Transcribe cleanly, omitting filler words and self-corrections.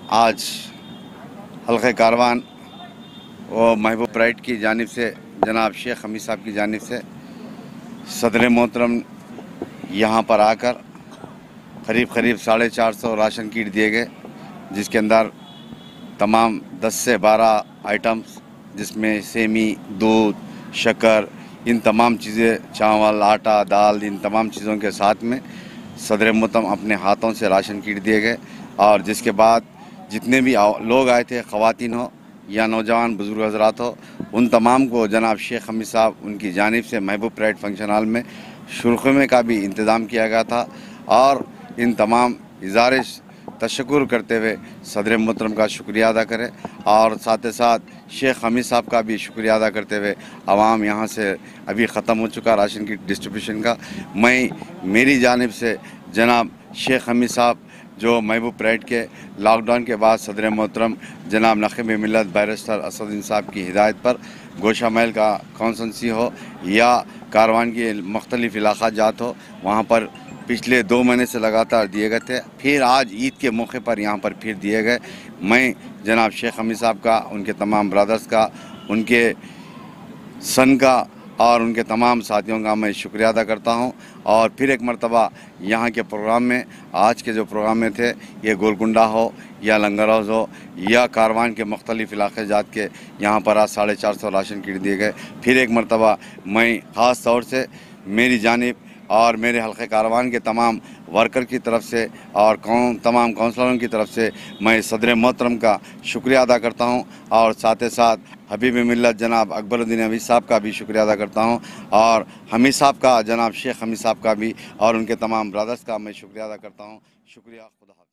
آج حلقہ کاروان و محبوب پرائڈ کی جانب سے جناب شیخ حمید صاحب کی جانب سے صدر محترم یہاں پر آ کر قریب 450 راشن کیٹ دیے گئے، جس کے اندر تمام 10 سے 12 آئٹمز جس میں سیمی، دودھ، شکر، ان تمام چیزیں، چاول، آٹا، دال، ان تمام چیزوں کے ساتھ میں صدر محترم اپنے ہاتھوں سے راشن کیٹ دیے گئے، اور جس کے بعد جتنے بھی لوگ آئے تھے، خواتین ہو یا نوجوان بزرگ حضرات ہو، ان تمام کو جناب شیخ حمید صاحب ان کی جانب سے محبوب پرائڈ فنکشن ہال میں شرخیمے کا بھی انتظام کیا گیا تھا، اور ان تمام اظہار تشکر کرتے ہوئے صدر محترم کا شکریہ ادا کرے، اور ساتھ ساتھ شیخ حمید صاحب کا بھی شکریہ ادا کرتے ہوئے عوام یہاں سے ابھی ختم ہو چکا راشن کی ڈسٹریبیوشن کا، میں میری جانب سے جناب شیخ حمید صاحب جو محبوب پرائڈ کے لاک ڈاؤن کے بعد صدر محترم جناب نقیب ملت بیرسٹر اسد الدین صاحب کی ہدایت پر گوشہ محل کا کانسنسی ہو یا کاروان کے مختلف علاقہ جات ہو، وہاں پر پچھلے 2 مہینے سے لگاتار دیے گئے تھے، پھر آج عید کے موقع پر یہاں پر پھر دیے گئے۔ میں جناب شیخ حمید صاحب کا، ان کے تمام برادرز کا، ان کے سن کا اور ان کے تمام ساتھیوں کا میں شکریہ ادا کرتا ہوں، اور پھر ایک مرتبہ یہاں کے پروگرام میں، آج کے جو پروگرام میں تھے، یہ گولکنڈہ ہو یا لنگر ہاؤس ہو یا کاروان کے مختلف علاقے جات کے، یہاں پر آج 450 راشن کیٹ دیے گئے۔ پھر ایک مرتبہ میں خاص طور سے میری جانب اور میرے حلقہ کاروان کے تمام ورکر کی طرف سے اور تمام کونسلروں کی طرف سے میں صدر محترم کا شکریہ ادا کرتا ہوں، اور ساتھ حبیب ملت جناب اکبر الدین حمید صاحب کا بھی شکریہ ادا کرتا ہوں، اور حمید صاحب کا، جناب شیخ حمید صاحب کا بھی، اور ان کے تمام برادرز کا میں شکریہ ادا کرتا ہوں۔ شکریہ، خدا حافظ۔